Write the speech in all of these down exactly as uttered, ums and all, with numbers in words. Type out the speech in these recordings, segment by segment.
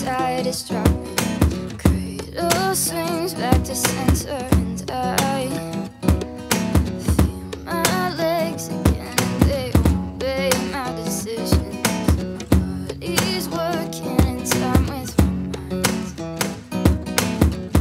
tide is dropping, cradle swings back to center, and I feel my legs again, and they obey my decisions. My body's working in time with my mind.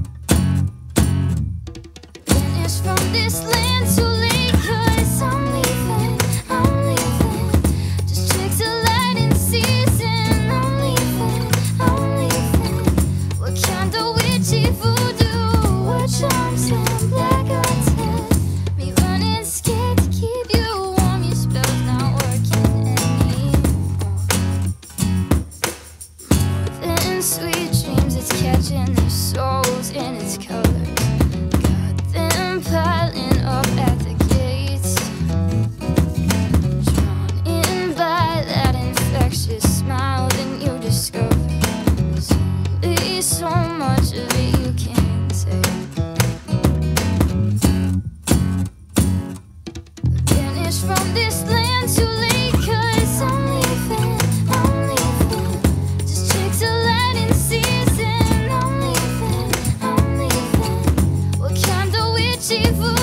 Vanish from this land too late, 'cause I'm leaving, I'm leaving. Just tricks of light in season. I'm leaving, I'm leaving. What kind of witchy voodoo? What charms and black eyes head? Me running scared to keep you warm. Your spell's not working anymore. More than sweet dreams, it's catching their souls in its colors. Got them piling up at the gates, drawn in by that infectious smile. Then you discover there's only so much of it you can take. Vanish from this land too late, 'cause I'm leaving, I'm leaving. Just tricks of light in season. I'm leaving, I'm leaving. What kind of witchy voodoo?